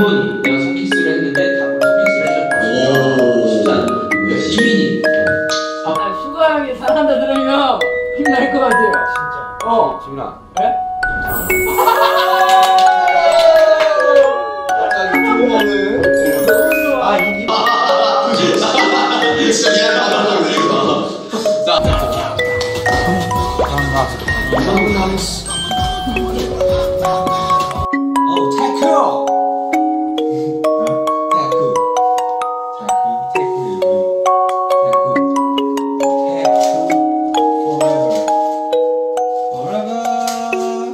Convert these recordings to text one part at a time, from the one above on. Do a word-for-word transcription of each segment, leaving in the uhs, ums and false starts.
번이 내가 손키스를 했는데 답을 손키스를 해줬거든요. 쉽지 않아요. 시민이. 아, 슈가 형이 사랑한다 들으면 힘날 것 같아요. 진짜. 어. 지민아. 예? 아, 이 진짜 미안하다. 자, 어, 테크요. 테크. 테크, 테크, 테크, 테크, forever, forever.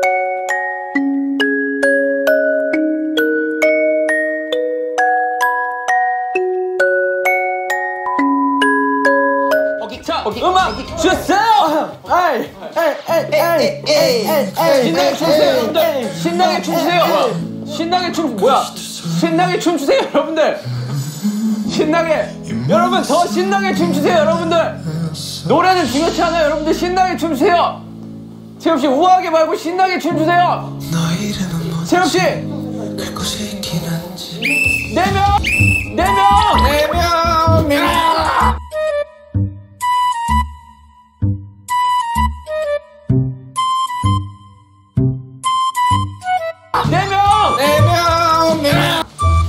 자, 음악 주세요! 에이, 에이, 에이, 에이, 에이, 신나게 춤추세요, 여러분들! 신나게 춤추세요! 신나게 춤, 뭐야? 신나게 춤추세요, 여러분들! 신나게! 여러분, 더 신나게 춤추세요, 여러분들! 노래는 중요치 않아요, 여러분들! 신나게 춤추세요! 채엽씨, 우아하게 말고 신나게 춤추세요! 채엽씨! 네 명! 네 명! 네 명! 네 명! 네 명! 네 명! 네 명!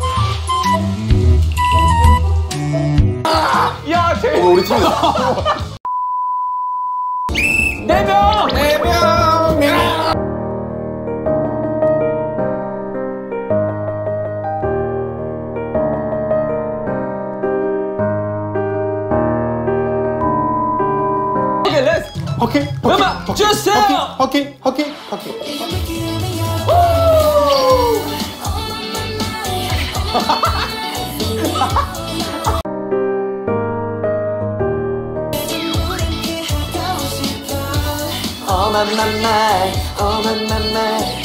야, 쟤 우리 팀. 네 명! 네 명! 네 명! 오케이, 렛츠! 호키, 음악 주세요! 호키, 호키, 호키. Oh my my my, oh my my my.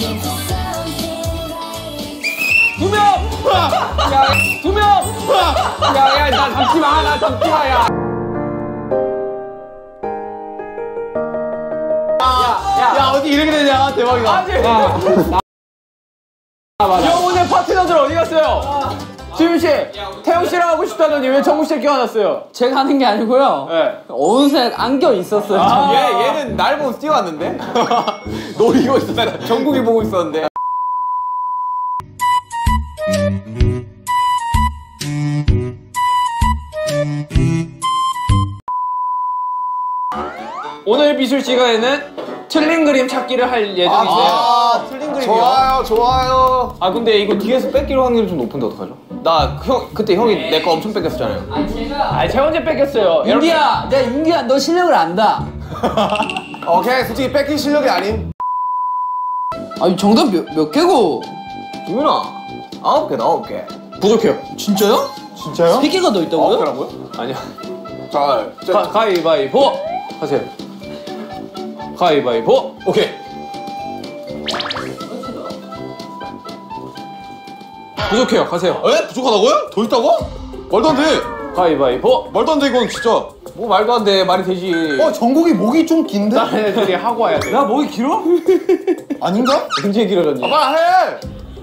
두 명! 야, 두 명! 야, 야, 나 잡지 마, 나 잡지 마, 야. 야, 야, 어디 이렇게 되냐? 대박이다. 아니. 영혼의 파트너들 어디 갔어요? 지민 씨, 태우 씨랑 하고 싶다더니 왜 정국 씨 껴안았어요? 제가 하는 게 아니고요. 네. 어느새 안겨 있었어요. 아, 얘 얘는 날 보고 뛰어왔는데? 노리고 있었어. 정국이 보고 있었는데. 오늘 미술 시간에는 틀린 그림 찾기를 할 예정이세요. 아, 틀린 그림이요? 좋아요, 좋아요. 아 근데 이거 뒤에서 뺏기로 확률이 좀 높은데 어떡하죠? 나 형 그때 형이 내 거 엄청 뺏겼었잖아요. 아니 제가 아니 제가 언제 뺏겼어요? 윤기야, 내가 윤기야 너 실력을 안다. 오케이, 솔직히 뺏긴 실력이 아님. 아니 정답 몇, 몇 개고? 유민아 아홉 개 아홉 개 부족해요. 진짜요? 진짜요? 세 개가 더 있다고요? 아홉 개라고요? 아니야. 자, 가, 가위바위보 하세요. 가위바위보. 오케이. 부족해요. 가세요. 에? 부족하다고요? 더 있다고? 말도 안 돼. 가위바위보. 말도 안 돼, 이건 진짜. 뭐 말도 안 돼. 말이 되지. 어, 정국이 목이 좀 긴데? 다른 애들이 하고 와야 돼. 야 목이 길어? 아닌가? 언제 길어졌니? 아, 빨리 해!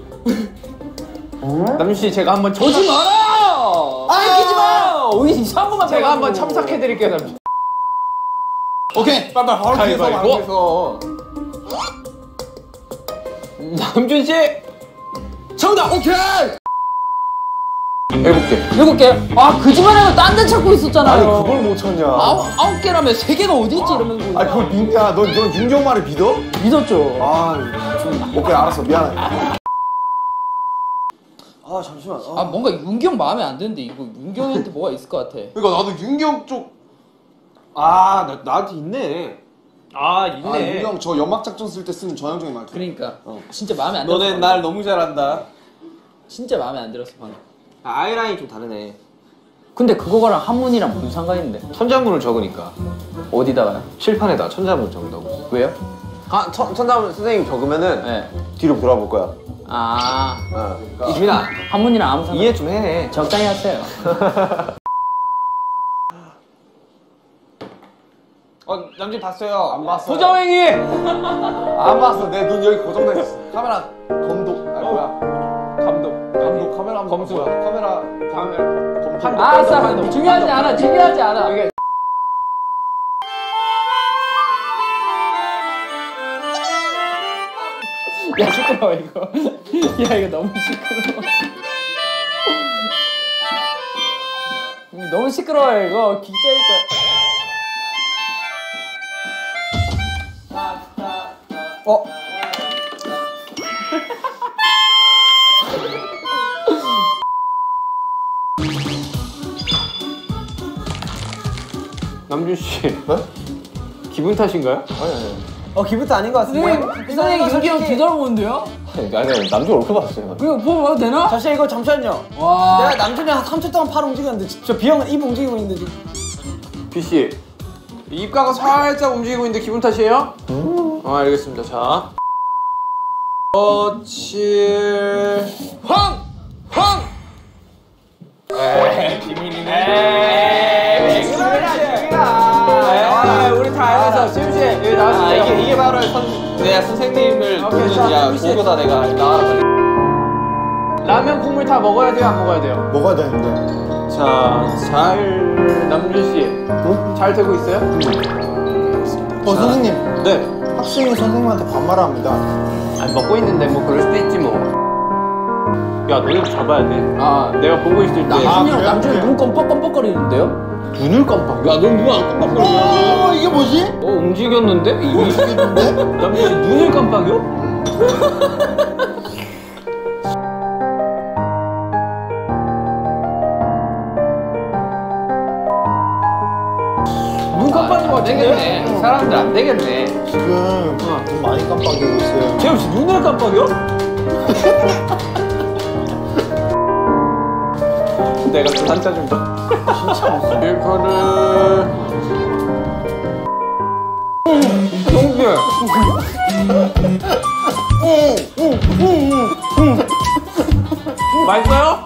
남준 씨 제가 한번 첨삭. 오지 마라! 뺏기지 마! 오이 이상한 것만 제가 한번 첨삭해 드릴게요, 남준 씨. 오케이, 빨리 빨리 바로 뒤에서, 바로 가위바위보. 뒤에서. 남준 씨 정답! 오케이! 일곱 개. 일곱 개? 아 거짓말하면 딴 데 찾고 있었잖아요. 아니, 그걸 못 찾냐. 아홉, 아홉 개라면 세 개가 어디 있지 이러면서. 아니, 그걸 믿냐? 넌, 넌 윤경 말을 믿어? 믿었죠. 아, 좀, 오케이, 알았어. 미안해. 아, 잠시만. 아, 아 뭔가 윤경 마음에 안 드는데 이거 윤경한테 뭐가 있을 것 같아. 그러니까 나도 윤경 쪽. 아, 나, 나한테 있네. 아 아, 있네. 윤경 저 연막 작전 쓸 때 쓰는 전형적인 말투. 그러니까 진짜 마음에 안 들었어. 너네 날 너무 잘한다. 진짜 마음에 안 들었어 방금. 아, 아이라인이 좀 다르네. 근데 그거랑 한문이랑 무슨 상관 있는데? 천자문을 적으니까. 어디다가요? 칠판에다 천자문 적는다고. 왜요? 아, 천, 천자문 선생님이 적으면은 네. 뒤로 돌아볼 거야. 아 어. 이주민아, 한문이랑 아무 상관. 이해 좀 해. 적당히 하세요. 어, 남진 봤어요. 안 봤어. 부정행위. 안 봤어. 내 눈 여기 고정돼 있어. 카메라 감독. 아, 뭐야. 감독. 검수. 카메라 카메라 알았어. 중요하지 않아. 중요하지 않아. 이게 야 시끄러워 이거. 야 이거 너무 시끄러워. 너무 시끄러워 이거. 기자니까. 어? 남준 씨. 네? 기분 탓인가요? 아니 아니 어 기분도 아닌 것 같은데. 선생님 선생님 윤기 형 기절 보는데요? 아니 아니 남자 얼굴 봤어요. 이거 보고 봐도 되나? 잠시만 이거 잠시만요. 와. 내가 남준이 한 삼 초 동안 팔 움직였는데 저 비형은 입 움직이고 있는데 지금. B 씨. 입가가 살짝 움직이고 있는데 기분 탓이에요? 음. 어, 알겠습니다. 자. 어칠 황! 황! 에이, 비밀이네. 에이, 비밀이야. 우리 다 알아서 지훈 씨 여기 나와주세요. 아 이게 이게 바로 선 내가 선생님을 오케이, 도는 자, 야 수비 씨. 보고다 내가 나와라 빨리. 라면 국물 다 먹어야 돼요? 안 먹어야 돼요? 먹어야 되는데. 자, 잘 남준 씨. 잘 되고 있어요? 어 선생님, 네. 학생이 선생님한테 반말합니다. 아니 먹고 있는데 뭐 그럴 수도 있지 뭐. 야 너네 잡아야 돼. 아 내가 보고 있을 때. 남준이 아, 형 그래요? 남준이 그래요? 눈 껌뻑껌뻑거리는데요? 눈을 깜빡. 야, 넌 눈 안 깜빡거려. 어 이게 뭐지? 어, 움직였는데? 움직이는데? 남준이 눈을 깜빡여? 눈 깜빡인 거 같은데? 사람들 안 되겠네. 지금 눈 많이 깜빡이고 있어요. 재훈 씨 눈을 깜빡여? 내가 그 한자 좀 더. 진짜 무슨 일파를. 동규. 맛있어요?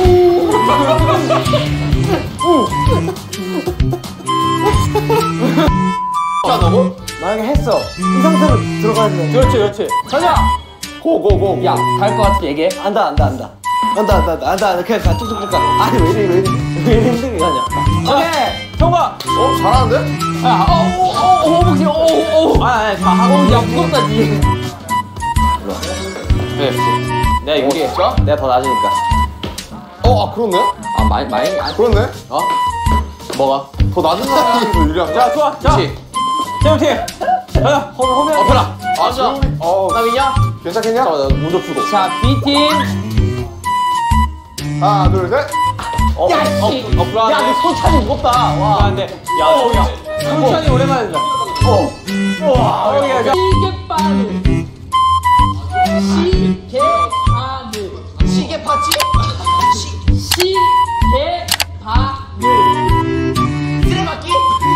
자, 너무? 만약에 했어. 이 상태로 들어가야 돼. 그렇지, 그렇지. 가자! 고고고. 야 갈 것 같아 얘기해. 안다 안다 안다. 안다 안다 안다 안다 안다. 그냥 가 쭉쭉 가. 아니 왜 이래 왜 이래 왜 이래 힘들게 가냐. 오케이! 통과! 어 잘하는데? 야 어어어 허벅지 어어. 아, 아니, 다 하고. 야 무겁다 니. 네, 내가 유리해. 진짜? 내가 더 낮으니까. 어 아 그렇네? 아, 많이, 많이. 그렇네? 어? 뭐가? 더 낮은 사람이 더 유리한 거야? 자, 좋아. 자, 재훈 팀. 가자. 홈 홈에 엎어라. 아 지금 어 남이냐? 괜찮겠냐? 자, 나 먼저 풀고. 자 B팀. 하나 둘 셋. 어, 야, 어, 씨. 어, 불안해. 야, 너 손차이 무겁다. 와. 안 돼. 야, 어, 야. 천천히 오랜만에 된다. 어. 와, 여기 가자. 시계바늘. 시계바늘. 시계파지? 시계바늘. 쓰레받기?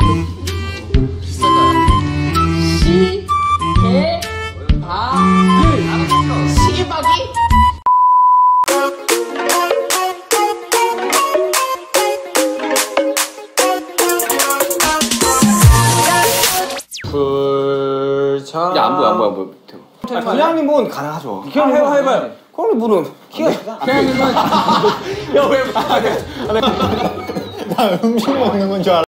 시계바늘. 시계박이? 불참. 야 안 보여 안 보여 안 보여. 부장님 은 가능하죠. 그냥 해봐, 해봐요. 그럼 분은 키가 야, 왜? 아, 네. 나 음식 먹는 건 줄 알아.